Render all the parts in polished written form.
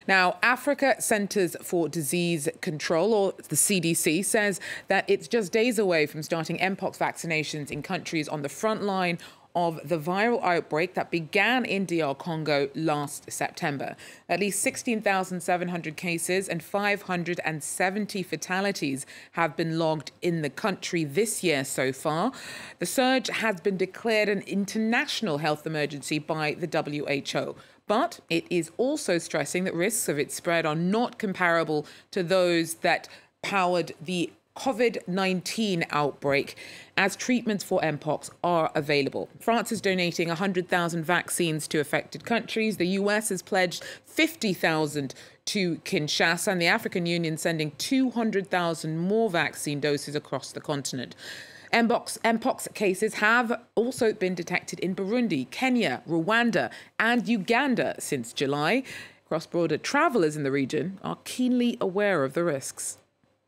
Now, Africa Centers for Disease Control, or the CDC, says that it's just days away from starting Mpox vaccinations in countries on the front line of the viral outbreak that began in DR Congo last September. At least 16,700 cases and 570 fatalities have been logged in the country this year so far. The surge has been declared an international health emergency by the WHO. But it is also stressing that risks of its spread are not comparable to those that powered the COVID-19 outbreak, as treatments for Mpox are available. France is donating 100,000 vaccines to affected countries. The US has pledged 50,000 to Kinshasa, and the African Union sending 200,000 more vaccine doses across the continent. Mpox cases have also been detected in Burundi, Kenya, Rwanda and Uganda since July. Cross-border travellers in the region are keenly aware of the risks.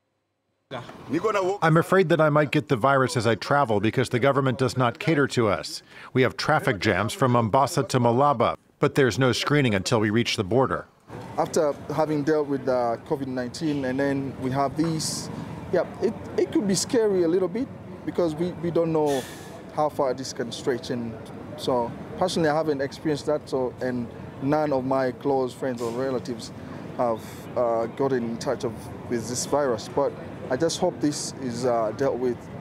I'm afraid that I might get the virus as I travel because the government does not cater to us. We have traffic jams from Mombasa to Malaba, but there's no screening until we reach the border. After having dealt with COVID-19 and then we have these, it could be scary a little bit because we don't know how far this can stretch. And so personally, I haven't experienced that, and none of my close friends or relatives have gotten in touch with this virus. But I just hope this is dealt with